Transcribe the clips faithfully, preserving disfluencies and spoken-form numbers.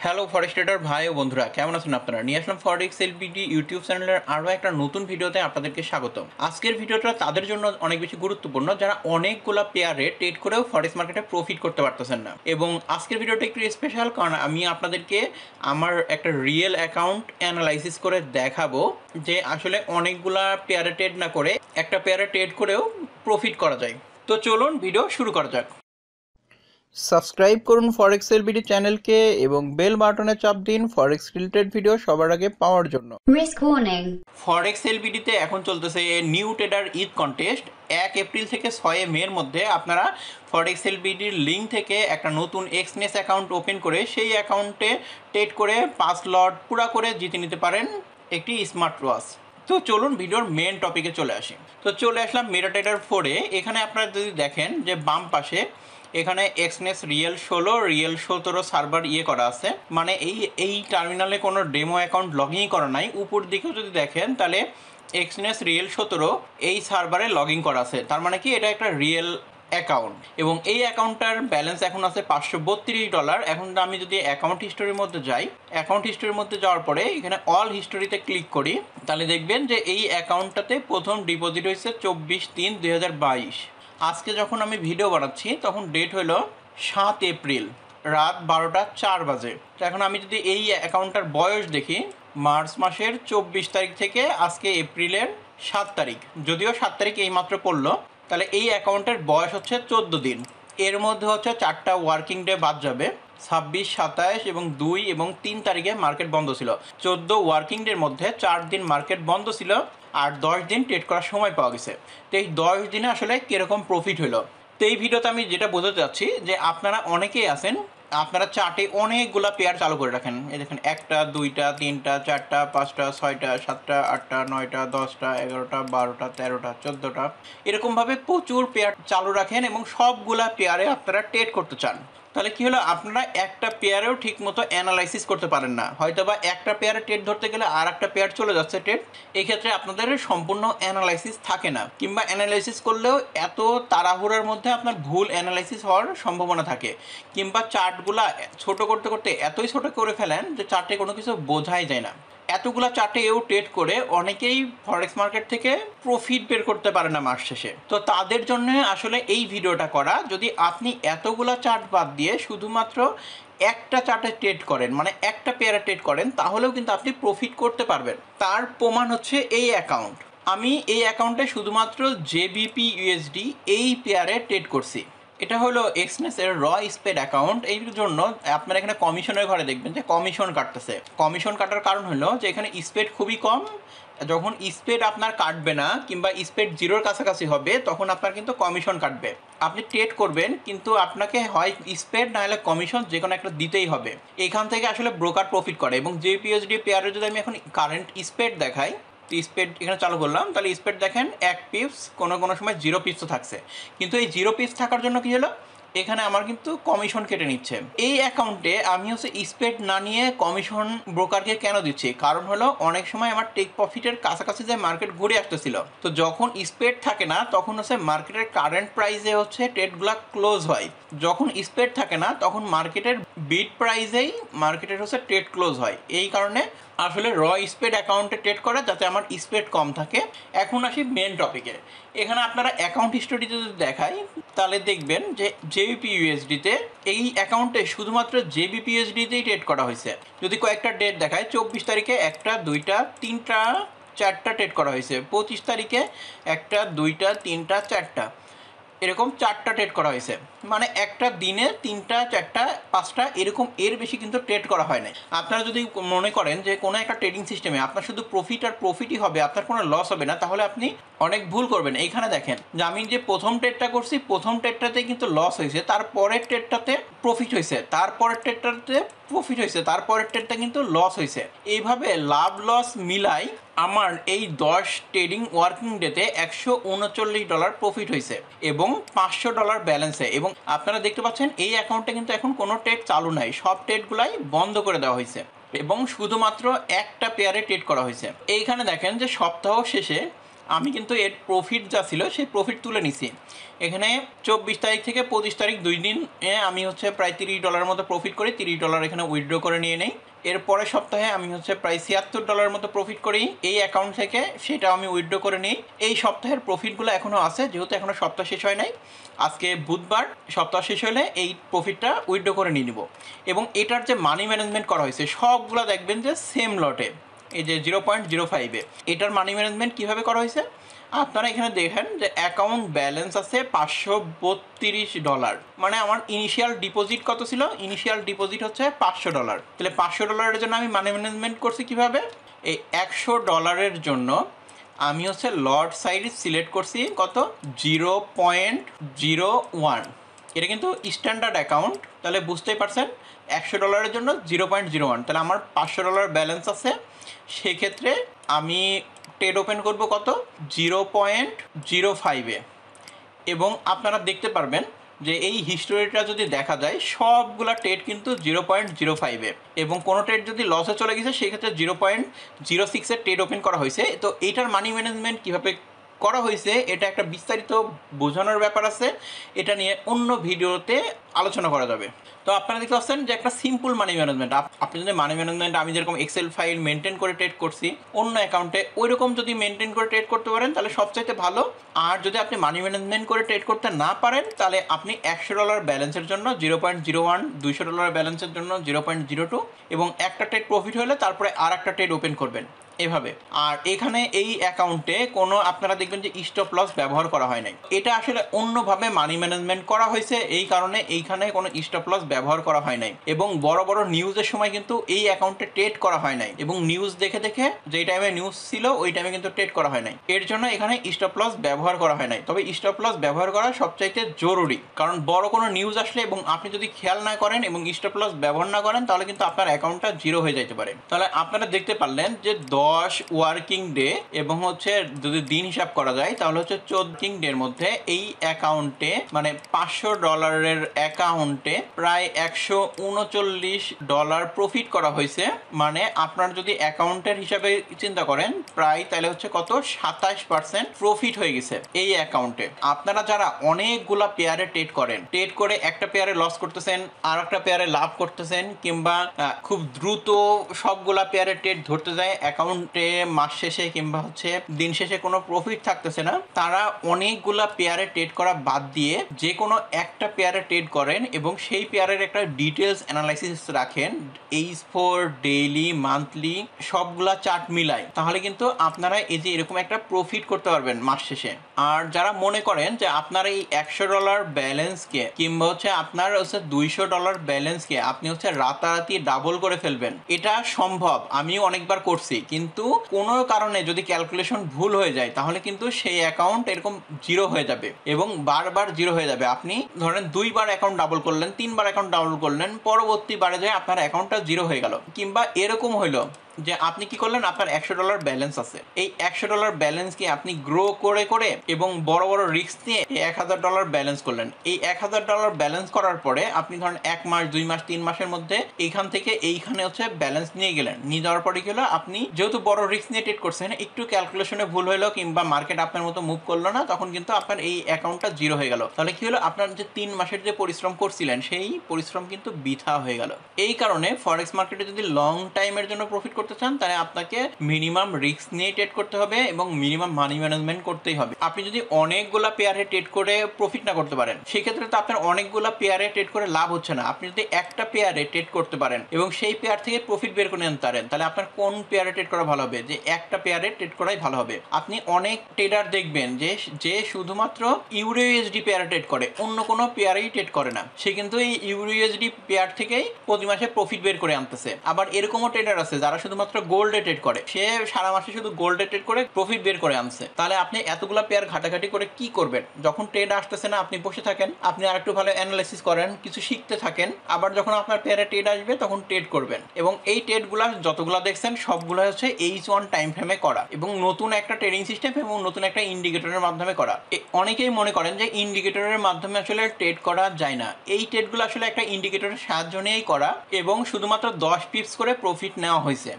Hello ফরেক্স tedder ভাই ও বন্ধুরা, কেমন আছেন আপনারা? নিয়ে আসলাম ফরেক্স এলবিডি ইউটিউব চ্যানেলের আরও একটা নতুন ভিডিওতে আপনাদেরকে স্বাগত। আজকের ভিডিওটা তাদের জন্য অনেক বেশি গুরুত্বপূর্ণ যারা অনেকগুলো পেয়ারে ট্রেড করেও ফরেক্স মার্কেটে প্রফিট করতে পারতেছেন না। এবং আজকের ভিডিওটা একটু স্পেশাল, কারণ আমি আপনাদেরকে আমার একটা রিয়েল অ্যাকাউন্ট অ্যানালাইসিস করে দেখাবো যে আসলে অনেকগুলা পেয়ারে ট্রেড না করে একটা পেয়ারে ট্রেড করেও প্রফিট করা যায়। তো চলুন ভিডিও শুরু করা যাক। সাবস্ক্রাইব করুন ফরেক্স এলবিডি চ্যানেলকে এবং বেল বাটনে চাপ দিন ফরেক্স রিলেটেড ভিডিও সবার আগে পাওয়ার জন্য। Risk warning. ফরেক্স এলবিডিতে এখন চলতেছে নিউ ট্রেডার ঈদ কন্টেস্ট। এক এপ্রিল থেকে ছয় মের মধ্যে আপনারা ফরেক্স এলবিডির লিঙ্ক থেকে একটা নতুন এক্সনেস অ্যাকাউন্ট ওপেন করে সেই অ্যাকাউন্টে ট্রেড করে পাঁচ লট পুরা করে জিতে নিতে পারেন একটি স্মার্ট ওয়াচ। তো চলুন ভিডিওর মেন টপিকে চলে আসি। তো চলে আসলাম মেটা ট্রেডার ফোরে। এখানে আপনারা যদি দেখেন যে বাম পাশে এখানে এক্সনেস রিয়েল ষোলো রিয়েল সতেরো সার্ভার ইয়ে করা আছে, মানে এই এই টার্মিনালে কোনো ডেমো অ্যাকাউন্ট লগ ইন করা নাই। উপর দিকেও যদি দেখেন তাহলে এক্সনেস রিয়েল সতেরো এই সার্ভারে লগ ইন করা আছে, তার মানে কি এটা একটা রিয়েল অ্যাকাউন্ট। এবং এই অ্যাকাউন্টটার ব্যালেন্স এখন আছে পাঁচশো বত্রিশ ডলার। এখন আমি যদি অ্যাকাউন্ট হিস্টোরির মধ্যে যাই, অ্যাকাউন্ট হিস্টোরির মধ্যে যাওয়ার পরে এখানে অল হিস্টোরিতে ক্লিক করি, তাহলে দেখবেন যে এই অ্যাকাউন্টটাতে প্রথম ডিপোজিট হয়েছে চব্বিশ তিন দুই হাজার বাইশ। আজকে যখন আমি ভিডিও বানাচ্ছি তখন ডেট হলো সাত এপ্রিল, রাত বারোটা চার বাজে। তো এখন আমি যদি এই অ্যাকাউন্টটার বয়স দেখি, মার্চ মাসের চব্বিশ তারিখ থেকে আজকে এপ্রিলের সাত তারিখ, যদিও সাত তারিখ এইমাত্র পড়লো, তাহলে এই অ্যাকাউন্টের বয়স হচ্ছে চোদ্দো দিন। এর মধ্যে হচ্ছে চারটা ওয়ার্কিং ডে বাদ যাবে, ছাব্বিশ সাতাইশ এবং দুই এবং তিন তারিখে মার্কেট বন্ধ ছিল। চোদ্দো ওয়ার্কিং ডের মধ্যে চার দিন মার্কেট বন্ধ ছিল আর দশ দিন ট্রেড করার সময় পাওয়া গেছে। তো এই দশ দিনে আসলে কীরকম প্রফিট হলো, তো এই ভিডিওতে আমি যেটা বোঝাতে চাচ্ছি যে আপনারা অনেকেই আছেন, আপনারা চার্টে অনেকগুলো পেয়ার চালু করে রাখেন। এই দেখেন একটা দুইটা তিনটা চারটা পাঁচটা ছয়টা সাতটা আটটা নয়টা দশটা এগারোটা বারোটা তেরোটা চোদ্দোটা এরকমভাবে প্রচুর পেয়ার চালু রাখেন এবং সবগুলা পেয়ারে আপনারা ট্রেড করতে চান। তাহলে কী হলো, আপনারা একটা পেয়ারেও ঠিক মতো অ্যানালাইসিস করতে পারেন না। হয়তো বা একটা পেয়ারে ট্রেড ধরতে গেলে আর একটা পেয়ার চলে যাচ্ছে ট্রেড, এই ক্ষেত্রে আপনাদের সম্পূর্ণ অ্যানালাইসিস থাকে না, কিংবা অ্যানালাইসিস করলেও এত তাড়াহুড়োর মধ্যে আপনার ভুল অ্যানালাইসিস হওয়ার সম্ভাবনা থাকে, কিংবা চার্টগুলা ছোট করতে করতে এতই ছোট করে ফেলেন যে চার্টে কোনো কিছু বোঝাই যায় না। এতগুলো চার্টে এও ট্রেড করে অনেকেই ফরেক্স মার্কেট থেকে প্রফিট বের করতে পারে না মাস শেষে। তো তাদের জন্য আসলে এই ভিডিওটা করা। যদি আপনি এতগুলো চার্ট বাদ দিয়ে শুধুমাত্র একটা চার্টে ট্রেড করেন, মানে একটা পেয়ারে ট্রেড করেন, তাহলেও কিন্তু আপনি প্রফিট করতে পারবেন। তার প্রমাণ হচ্ছে এই অ্যাকাউন্ট। আমি এই অ্যাকাউন্টে শুধুমাত্র জেবিপি ইউএসডি এই পেয়ারে ট্রেড করছি। এটা হলো এক্সনেসের র স্পেড অ্যাকাউন্ট। এই জন্য আপনারা এখানে কমিশনের ঘরে দেখবেন যে কমিশন কাটতেছে। কমিশন কাটার কারণ হলো যে এখানে স্পেড খুবই কম। যখন স্পেড আপনার কাটবে না কিংবা স্পেড জিরোর কাছাকাছি হবে তখন আপনার কিন্তু কমিশন কাটবে। আপনি ট্রেড করবেন কিন্তু আপনাকে হয় স্পেড না হলে কমিশন যে কোনো একটা দিতেই হবে। এখান থেকে আসলে ব্রোকার প্রফিট করে। এবং জেপিএসডি পেয়ারে যদি আমি এখন কারেন্ট স্পেড দেখাই, স্পেড এখানে চালু করলাম, তাহলে স্পেড দেখেন এক পিপস, কোনো কোনো সময় জিরো পিপসও থাকছে। কিন্তু এই জিরো পিপস থাকার জন্য কী হলো, এখানে আমার কিন্তু কমিশন কেটে নিচ্ছে। এই অ্যাকাউন্টে আমি হচ্ছে স্পেড না নিয়ে কমিশন ব্রোকারকে কেন দিচ্ছি, কারণ হলো অনেক সময় আমার টেক প্রফিটের কাছাকাছি যে মার্কেট ঘুরে আসতেছিল, তো যখন স্পেড থাকে না তখন হচ্ছে মার্কেটের কারেন্ট প্রাইসে হচ্ছে ট্রেডগুলো ক্লোজ হয়। যখন স্পেড থাকে না তখন মার্কেটের বিড প্রাইসেই মার্কেটের হচ্ছে ট্রেড ক্লোজ হয়। এই কারণে আসলে র স্পেড অ্যাকাউন্টে ট্রেড করে যাতে আমার স্পেড কম থাকে। এখন আসি মেন টপিকে। এখানে আপনারা অ্যাকাউন্ট হিস্টোরিতে যদি দেখাই তাহলে দেখবেন যে জেবিপি ইউএসডিতে এই অ্যাকাউন্টে শুধুমাত্র জেবিপি ইউএসডিতেই ট্রেড করা হয়েছে। যদি কয়েকটা ডেট দেখায়, চব্বিশ তারিখে একটা দুইটা তিনটা চারটা ট্রেড করা হয়েছে, পঁচিশ তারিখে একটা দুইটা তিনটা চারটা এরকম চারটা ট্রেড করা হয়েছে, মানে একটা দিনে তিনটা চারটা পাঁচটা এরকম, এর বেশি কিন্তু ট্রেড করা হয় না। আপনারা যদি মনে করেন যে কোনো একটা ট্রেডিং সিস্টেমে আপনার শুধু প্রফিট আর প্রফিটই হবে, আপনার কোনো লস হবে না, তাহলে আপনি অনেক ভুল করবেন। এইখানে দেখেন যে আমি যে প্রথম ট্রেডটা করছি, প্রথম ট্রেডটাতে কিন্তু লস হয়েছে, তারপরের ট্রেডটাতে প্রফিট হয়েছে, তারপরের ট্রেডটাতে প্রফিট হয়েছে, তারপরের ট্রেডটা কিন্তু লস হয়েছে। এইভাবে লাভ লস মিলাই আমার এই দশ ট্রেডিং ওয়ার্কিং ডেতে একশো উনচল্লিশ ডলার প্রফিট হয়েছে এবং পাঁচশো ডলার ব্যালেন্সে। এবং আপনারা দেখতে পাচ্ছেন এই অ্যাকাউন্টে কিন্তু এখন কোনো ট্রেড চালু নাই, সব ট্রেডগুলাই বন্ধ করে দেওয়া হয়েছে এবং শুধুমাত্র একটা পেয়ারে ট্রেড করা হয়েছে। এইখানে দেখেন যে সপ্তাহ শেষে আমি কিন্তু এর প্রফিট যা ছিল সেই প্রফিট তুলে নিছি। এখানে চব্বিশ তারিখ থেকে পঁচিশ তারিখ দুই দিন আমি হচ্ছে প্রায় তিরিশ ডলারের মতো প্রফিট করি, তিরিশ ডলার এখানে উইথড্র করে নিয়ে নেই। এর পরের সপ্তাহে আমি হচ্ছে প্রায় ছিয়াত্তর ডলারের মতো প্রফিট করি এই অ্যাকাউন্ট থেকে, সেটা আমি উইথড্র করে নিই। এই সপ্তাহের প্রফিটগুলো এখনও আছে, যেহেতু এখনও সপ্তাহ শেষ হয় নাই। আজকে বুধবার, সপ্তাহ শেষ হলে এই প্রফিটটা উইথড্র করে নিয়ে নিব। এবং এটার যে মানি ম্যানেজমেন্ট করা হয়েছে সবগুলো দেখবেন যে সেম লটে, এই যে জিরো পয়েন্ট জিরো ফাইভে। এটার মানি ম্যানেজমেন্ট কীভাবে করা হয়েছে আপনারা এখানে দেখেন যে অ্যাকাউন্ট ব্যালেন্স আছে পাঁচশো বত্রিশ ডলার, মানে আমার ইনিশিয়াল ডিপোজিট কত ছিল? ইনিশিয়াল ডিপোজিট হচ্ছে পাঁচশো ডলার। তাহলে পাঁচশো ডলারের জন্য আমি মানি ম্যানেজমেন্ট করছি কীভাবে? এই একশো ডলারের জন্য আমি হচ্ছে লট সাইজ সিলেক্ট করছি কত? Zero point zero one. এটা কিন্তু স্ট্যান্ডার্ড অ্যাকাউন্ট, তাহলে বুঝতেই পারছেন একশো ডলারের জন্য জিরো পয়েন্ট জিরো ওয়ান। তাহলে আমার পাঁচশো ডলার ব্যালেন্স আছে, সেক্ষেত্রে আমি ট্রেড ওপেন করব কত? জিরো পয়েন্ট জিরো ফাইভে। এবং আপনারা দেখতে পারবেন যে এই হিস্টোরিটা যদি দেখা যায় সবগুলা ট্রেড কিন্তু জিরো পয়েন্ট জিরো ফাইভে, এবং কোনো ট্রেড যদি লসে চলে গেছে সেক্ষেত্রে জিরো পয়েন্ট জিরো সিক্সের ট্রেড ওপেন করা হয়েছে। তো এইটার মানি ম্যানেজমেন্ট কীভাবে করা হয়েছে এটা একটা বিস্তারিত বোঝানোর ব্যাপার আছে, এটা নিয়ে অন্য ভিডিওতে আলোচনা করা যাবে। তো আপনারা দেখতে পাচ্ছেন যে একটা সিম্পল মানি ম্যানেজমেন্ট। আপনি যদি মানি ম্যানেজমেন্ট আমি যেরকম এক্সেল ফাইল মেনটেন করে ট্রেড করছি অন্য অ্যাকাউন্টে, ওই রকম যদি মেনটেন করে ট্রেড করতে পারেন তাহলে সবচাইতে ভালো। আর যদি আপনি মানি ম্যানেজমেন্ট করে ট্রেড করতে না পারেন তাহলে আপনি একশো ডলার ব্যালেন্সের জন্য জিরো পয়েন্ট জিরো ওয়ান, দুইশো ডলার ব্যালেন্সের জন্য জিরো পয়েন্ট জিরো টু, এবং একটা ট্রেড প্রফিট হলে তারপরে আর একটা ট্রেড ওপেন করবেন এভাবে। আর এখানে এই অ্যাকাউন্টে কোনো আপনারা দেখবেন যে স্টপ লস ব্যবহার করা হয় নাই। এটা আসলে অন্যভাবে মানি ম্যানেজমেন্ট করা হয়েছে, এই কারণে এইখানে কোনো স্টপ লস ব্যবহার করা হয় নাই। এবং বড় বড় নিউজের সময় কিন্তু এই অ্যাকাউন্টে ট্রেড করা হয় নাই, এবং নিউজ দেখে দেখে যেই টাইমে নিউজ ছিল ওই টাইমে কিন্তু ট্রেড করা হয় নাই। এর জন্য এখানে স্টপ লস ব্যবহার করা হয় নাই। তবে স্টপ লস ব্যবহার করা সবচাইতে জরুরি, কারণ বড় কোনো নিউজ আসলে এবং আপনি যদি খেয়াল না করেন এবং স্টপ লস ব্যবহার না করেন তাহলে কিন্তু আপনার অ্যাকাউন্টটা জিরো হয়ে যেতে পারে। তাহলে আপনারা দেখতে পারলেন যে দশ ওয়ার্কিং ডে এবং হচ্ছে যদি দিন হিসাব করা যায় তাহলে হচ্ছে চোদ্দ ডের মধ্যে এই অ্যাকাউন্টে মানে পাঁচশো ডলারের অ্যাকাউন্টে প্রায় একশো উনচল্লিশ ডলার প্রফিট করা হয়েছে। মানে আপনার যদি অ্যাকাউন্টের হিসাবে চিন্তা করেন প্রায় তাহলে হচ্ছে কত? সাতাশ পার্সেন্ট প্রফিট হয়ে গেছে এই অ্যাকাউন্টে। আপনারা যারা অনেকগুলা পেয়ারে ট্রেড করেন, ট্রেড করে একটা পেয়ারে লস করতেছেন আর একটা পেয়ারে লাভ করতেছেন, কিংবা খুব দ্রুত সবগুলা পেয়ারে ট্রেড ধরতে যায়, অ্যাকাউন্টে মাস শেষে কিংবা হচ্ছে দিন শেষে কোনো প্রফিট থাকতেছে না, তারা অনেকগুলা পেয়ারে ট্রেড করা বাদ দিয়ে যে কোনো একটা পেয়ারে ট্রেড করেন এবং সেই পেয়ারের একটা ডিটেলস অ্যানালাইসিস রাখেন, এইচ ফোর, ডেইলি, মান্থলি সবগুলা চার্ট মিলাই, তাহলে কিন্তু আপনারা এই যে এরকম একটা প্রফিট করতে পারবেন মাস শেষে। আর যারা মনে করেন যে আপনার এই একশো ডলার ব্যালেন্সকে কিংবা হচ্ছে আপনার হচ্ছে দুইশো ডলার ব্যালেন্সকে আপনি হচ্ছে রাতারাতি ডাবল করে ফেলবেন, এটা সম্ভব, আমিও অনেকবার করছি, কিন্তু কোনো কারণে যদি ক্যালকুলেশন ভুল হয়ে যায় তাহলে কিন্তু সেই অ্যাকাউন্ট এরকম জিরো হয়ে যাবে এবং বারবার জিরো হয়ে যাবে। আপনি ধরেন দুইবার অ্যাকাউন্ট ডাবল করলেন, তিনবার অ্যাকাউন্ট ডাবল করলেন, পরবর্তী বারে যায় আপনার অ্যাকাউন্টটা জিরো হয়ে গেল। কিংবা এরকম হইলো যে আপনি কি করলেন, আপনার একশো ডলার ব্যালেন্স আছে, এই একশো ডলার ব্যালেন্সকে আপনি গ্রো করে করে এবং বড় বড় রিস্ক নিয়ে এক হাজার ডলার ব্যালেন্স করলেন। এই এক হাজার ডলার ব্যালেন্স করার পরে আপনি ধরেন এক মাস, দুই মাস, তিন মাসের মধ্যে এইখান থেকে এইখানে হচ্ছে ব্যালেন্স নিয়ে গেলেন। নিয়ে যাওয়ার পরে গেলো আপনি যেহেতু বড় রিস্ক নিয়ে ট্রেড করছেন, একটু ক্যালকুলেশনে ভুল হলো কিংবা মার্কেট আপনার মতো মুভ করলো না, তখন কিন্তু আপনার এই অ্যাকাউন্টটা জিরো হয়ে গেল। তাহলে কি হলো, আপনার যে তিন মাসের যে পরিশ্রম করছিলেন সেই পরিশ্রম কিন্তু বৃথা হয়ে গেল। এই কারণে ফরেক্স মার্কেটে যদি লং টাইমের জন্য প্রফিট করতে চান তাহলে আপনাকে মিনিমাম রিস্ক নিয়ে ট্রেড করতে হবে এবং মিনিমাম মানি ম্যানেজমেন্ট করতেই হবে। আপনি যদি অনেকগুলা পেয়ারে ট্রেড করে প্রফিট না করতে পারেন সেক্ষেত্রে তো আপনার অনেকগুলা পেয়ারে ট্রেড করে লাভ হচ্ছে না। আপনি যদি একটা পেয়ারে ট্রেড করতে পারেন এবং সেই পেয়ার থেকে প্রফিট বের করে নিতে পারেন তাহলে আপনার কোন পেয়ারে ট্রেড করা ভালো হবে? যে একটা পেয়ারে ট্রেড করাই ভালো হবে। আপনি অনেক ট্রেডার দেখবেন যে যে শুধুমাত্র ইউরো ইউএসডি পেয়ারে ট্রেড করে, অন্য কোনো পেয়ারেই ট্রেড করে না, সে কিন্তু এই ইউরো ইউএসডি পেয়ার থেকেই প্রতি মাসে প্রফিট বের করে আনতেছে। আবার এরকমও ট্রেডার আছে যারা শুধুমাত্র গোল্ডে ট্রেড করে, সে সারা মাসে শুধু গোল্ডে ট্রেড করে প্রফিট বের করে আনছে। তাহলে আপনি এতগুলা পেয়ার ঘাটাঘাটি করে কি করবেন? যখন ট্রেড আসতেছে না আপনি বসে থাকেন, আপনি আর একটু ভালো অ্যানালাইসিস করেন, কিছু শিখতে থাকেন, আবার যখন আপনার পেয়ারে ট্রেড আসবে তখন ট্রেড করবেন। এবং এই ট্রেডগুলা যতগুলা দেখছেন সবগুলো হচ্ছে এইচ ওয়ান টাইম ফ্রেমে করা এবং নতুন একটা ট্রেডিং সিস্টেম এবং নতুন একটা ইন্ডিকেটরের মাধ্যমে করা। অনেকেই মনে করেন যে ইন্ডিকেটরের মাধ্যমে আসলে ট্রেড করা যায় না। এই ট্রেডগুলো আসলে একটা ইন্ডিকেটরের সাহায্য নিয়েই করা এবং শুধুমাত্র দশ পিপস করে প্রফিট নেওয়া হয়েছে।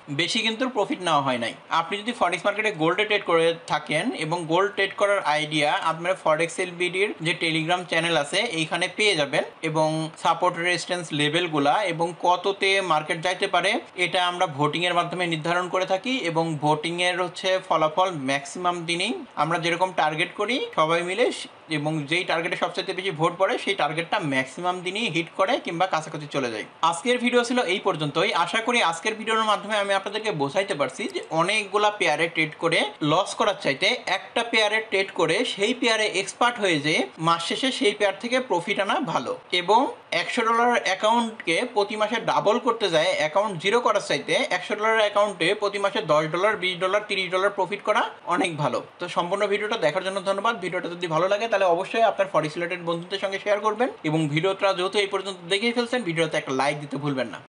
বেশি কিন্তু প্রফিট নেওয়া হয় নাই। আপনি যদি ফরেক্স মার্কেটে গোল্ডে ট্রেড করে থাকেন এবং গোল্ড ট্রেড করার আইডিয়া আপনার ফরেক্স এলবিডির যে টেলিগ্রাম চ্যানেল আছে এইখানে পেয়ে যাবেন, এবং সাপোর্ট রেজিস্ট্যান্স লেভেলগুলা এবং কততে মার্কেট যাইতে পারে এটা আমরা ভোটিংয়ের মাধ্যমে নির্ধারণ করে থাকি, এবং ভোটিংয়ের হচ্ছে ফলাফল ম্যাক্সিমাম দিনেই আমরা যেরকম টার্গেট করি সবাই মিলে, এবং যেই টার্গেটে সবচেয়ে বেশি ভোট পড়ে সেই টার্গেটটা ম্যাক্সিমাম দিনই হিট করে কিংবা কাছাকাছি চলে যায়। আজকের ভিডিও ছিল এই পর্যন্তই। আশা করি আজকের ভিডিওর মাধ্যমে আমি আপনাদেরকে বোঝাইতে পারছি যে অনেকগুলা পেয়ারে ট্রেড করে লস করার চাইতে একটা পেয়ারে ট্রেড করে সেই পেয়ারে এক্সপার্ট হয়ে যে মাস শেষে সেই পেয়ার থেকে প্রফিট আনা ভালো, এবং একশো ডলার অ্যাকাউন্টকে প্রতি মাসে ডাবল করতে যায় অ্যাকাউন্ট জিরো করার চাইতে একশো ডলার অ্যাকাউন্টে প্রতি মাসে দশ ডলার বিশ ডলার তিরিশ ডলার প্রফিট করা অনেক ভালো। তো সম্পূর্ণ ভিডিওটা দেখার জন্য ধন্যবাদ। ভিডিওটা যদি ভালো লাগে তাহলে অবশ্যই আপনার ফরেক্স রিলেটেড বন্ধুদের সঙ্গে শেয়ার করবেন, এবং ভিডিওটা যেহেতু এই পর্যন্ত দেখেই ফেলছেন ভিডিওতে একটা লাইক দিতে ভুলবেন না।